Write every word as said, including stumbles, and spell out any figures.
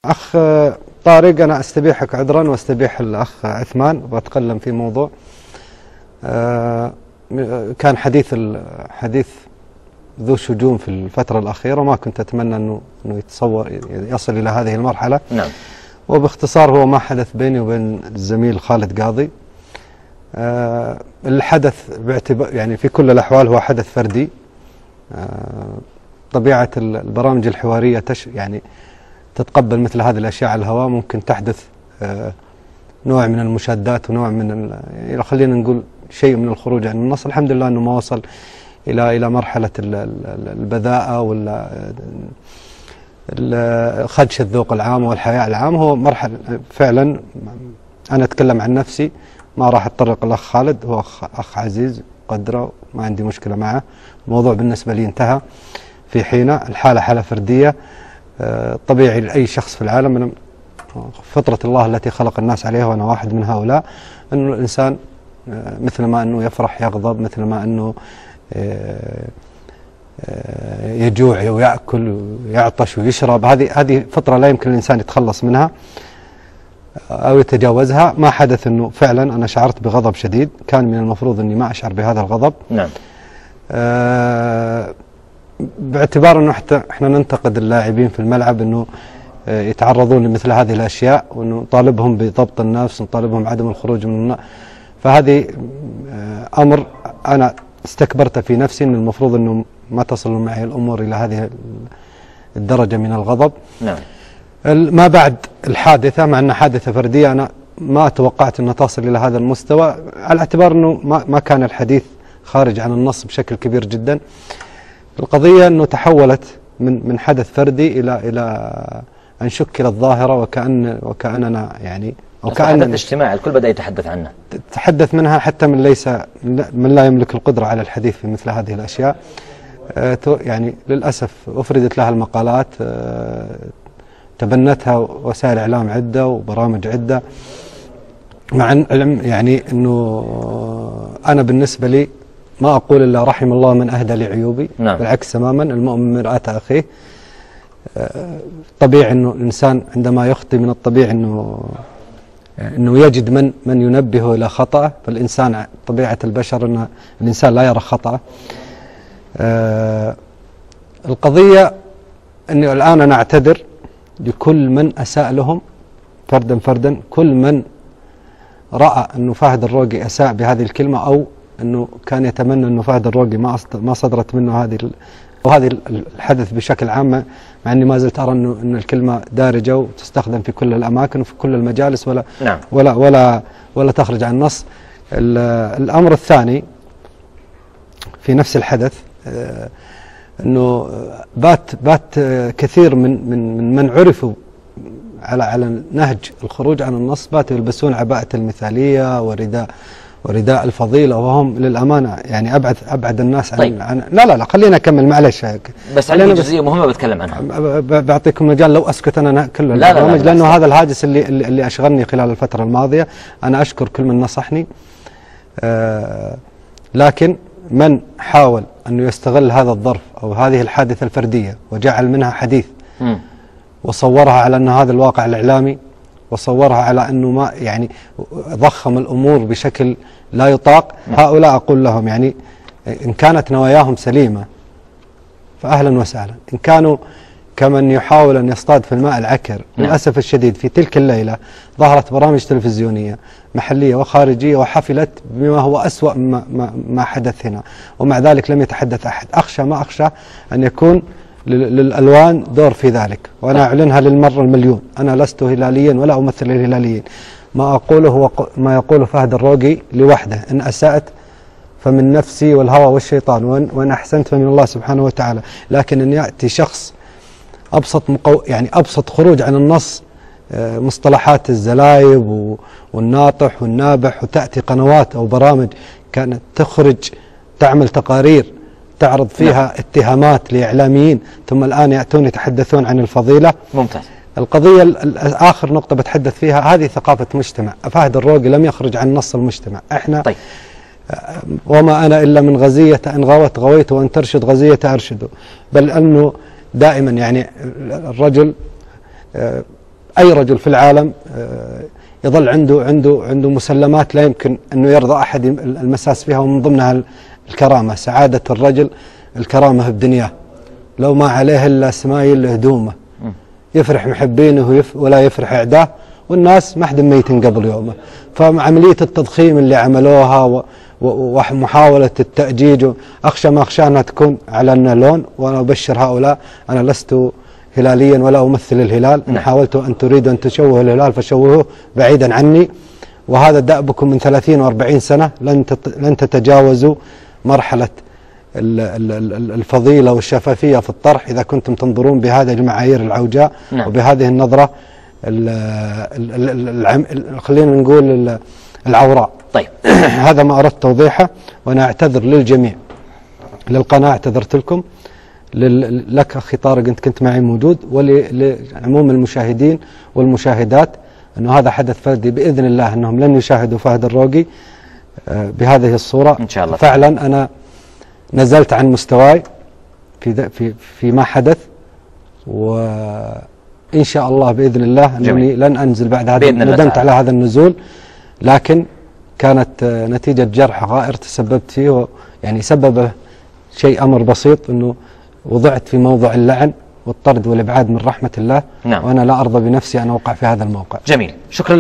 أخ طارق، أنا أستبيحك عذرا واستبيح الأخ عثمان وأتكلم في موضوع كان حديث الحديث ذو شجون في الفترة الأخيرة، وما كنت أتمنى أنه أنه يتصور يصل إلى هذه المرحلة. نعم. وباختصار هو ما حدث بيني وبين الزميل خالد قاضي. الحدث باعتبار يعني في كل الأحوال هو حدث فردي. طبيعة البرامج الحوارية تش يعني تتقبل مثل هذه الأشياء على الهواء، ممكن تحدث نوع من المشادات ونوع من يعني خلينا نقول شيء من الخروج عن النص. الحمد لله أنه ما وصل إلى إلى مرحلة البذاءة ولا خدش الذوق العام والحياء العام. هو مرحلة فعلا، أنا أتكلم عن نفسي، ما راح أتطرق الأخ خالد، هو أخ, أخ عزيز قدره، ما عندي مشكلة معه. الموضوع بالنسبة لي انتهى في حينه. الحالة حالة فردية طبيعي لأي شخص في العالم، من فطرة الله التي خلق الناس عليها وأنا واحد من هؤلاء، أنه الإنسان مثل ما أنه يفرح يغضب، مثل ما أنه يجوع ويأكل ويعطش ويشرب، هذه هذه فطرة لا يمكن الإنسان يتخلص منها أو يتجاوزها. ما حدث أنه فعلا أنا شعرت بغضب شديد، كان من المفروض أني ما أشعر بهذا الغضب. نعم. أه باعتبار أنه حتى إحنا ننتقد اللاعبين في الملعب أنه يتعرضون لمثل هذه الأشياء، وأنه نطالبهم بضبط النفس، ونطالبهم عدم الخروج من النار. فهذه أمر أنا استكبرت في نفسي، أن المفروض أنه ما تصل معي الأمور إلى هذه الدرجة من الغضب. نعم. ما بعد الحادثة، مع أنها حادثة فردية، أنا ما توقعت أنها تصل إلى هذا المستوى، على اعتبار أنه ما ما كان الحديث خارج عن النص بشكل كبير جدا. القضية أنه تحولت من من حدث فردي إلى إلى أن شكلت ظاهرة، وكأن وكأننا يعني وكأن حدث اجتماعي الكل بدأ يتحدث عنه. تحدث منها حتى من ليس من لا يملك القدرة على الحديث في مثل هذه الأشياء. يعني للأسف أفردت لها المقالات، تبنتها وسائل إعلام عدة وبرامج عدة، مع يعني أنه أنا بالنسبة لي ما أقول إلا رحم الله من أهدى لعيوبي. نعم. بالعكس تماما، المؤمن مرآة أخيه. طبيعي أنه الإنسان عندما يخطئ من الطبيعي أنه أنه يجد من من ينبهه إلى خطأه، فالإنسان طبيعة البشر أن الإنسان لا يرى خطأه. القضية أني الآن أنا أعتذر لكل من أساء لهم فردا فردا، كل من رأى أنه فهد الروقي أساء بهذه الكلمة، أو أنه كان يتمنى أنه فهد الروقي ما ما صدرت منه هذه وهذه الحدث بشكل عام، مع أني ما زلت أرى أنه أن الكلمة دارجة وتستخدم في كل الأماكن وفي كل المجالس، ولا نعم. ولا ولا ولا تخرج عن النص. الأمر الثاني في نفس الحدث، أنه بات بات كثير من من من من عرفوا على على نهج الخروج عن النص، باتوا يلبسون عباءة المثالية ورداء ورداء الفضيلة، وهم للأمانة يعني أبعد أبعد الناس عن, طيب. عن لا لا لا خلينا نكمل معلش. بس عندي جزئية مهمة بتكلم عنها، بعطيكم مجال لو أسكت أنا كل البرامج، لأنه هذا الهاجس اللي اللي أشغلني خلال الفترة الماضية. أنا أشكر كل من نصحني، آه لكن من حاول أنه يستغل هذا الظرف أو هذه الحادثة الفردية وجعل منها حديث م. وصورها على أن هذا الواقع الإعلامي، وصورها على أنه ما يعني ضخم الأمور بشكل لا يطاق، هؤلاء أقول لهم يعني إن كانت نواياهم سليمة فأهلا وسهلا. إن كانوا كمن يحاول أن يصطاد في الماء العكر، للأسف الشديد في تلك الليلة ظهرت برامج تلفزيونية محلية وخارجية وحفلت بما هو أسوأ ما, ما, ما حدث هنا، ومع ذلك لم يتحدث أحد. أخشى ما أخشى أن يكون للألوان دور في ذلك، وأنا أعلنها للمرة المليون، أنا لست هلاليا ولا أمثل الهلاليين. ما أقوله هو ما يقوله فهد الروقي لوحده، إن أسأت فمن نفسي والهوى والشيطان، وإن أحسنت فمن الله سبحانه وتعالى. لكن أن يأتي شخص أبسط مقو يعني أبسط خروج عن النص، مصطلحات الزلايب والناطح والنابح، وتأتي قنوات أو برامج كانت تخرج تعمل تقارير تعرض فيها نعم. اتهامات لإعلاميين، ثم الآن يأتون يتحدثون عن الفضيلة. ممتاز. القضية آخر نقطة بتحدث فيها، هذه ثقافة مجتمع. فهد الروقي لم يخرج عن نص المجتمع. احنا طيب. وما أنا إلا من غزية إن غوت غويت وأن ترشد غزية أرشده، بل أنه دائما يعني الرجل أي رجل في العالم يظل عنده عنده عنده مسلمات لا يمكن أنه يرضى أحد المساس فيها، ومن ضمنها الكرامة. سعادة الرجل الكرامة في دنياه، لو ما عليه إلا سمايل هدومه يفرح محبينه ولا يفرح أعداه، والناس ما حد ميت قبل يومه. فعملية التضخيم اللي عملوها ومحاولة التأجيج أخشى ما أخشى أنها تكون على لون، وأنا أبشر هؤلاء أنا لست هلاليا ولا أمثل الهلال. إن حاولتوا أن تريدوا أن تشوهوا الهلال فشوهوه بعيدا عني، وهذا دأبكم من ثلاثين وأربعين سنة. لن لن تتجاوزوا مرحلة الفضيلة والشفافية في الطرح إذا كنتم تنظرون بهذه المعايير العوجاء. نعم. وبهذه النظرة خلينا نقول العوراء. طيب هذا ما أردت توضيحه، وأنا أعتذر للجميع، للقناة اعتذرت لكم، لك أخي طارق أنت كنت معي موجود، ولعموم المشاهدين والمشاهدات أنه هذا حدث فردي، بإذن الله أنهم لن يشاهدوا فهد الروقي بهذه الصورة إن شاء الله. فعلا أنا نزلت عن مستواي في في فيما حدث، وإن شاء الله بإذن الله أنني لن أنزل بعد هذا، ندمت على هذا النزول، لكن كانت نتيجة جرح غائر تسببت فيه، يعني سبب شيء أمر بسيط أنه وضعت في موضع اللعن والطرد والإبعاد من رحمة الله. نعم. وأنا لا أرضى بنفسي أن أوقع في هذا الموقع. جميل، شكرا.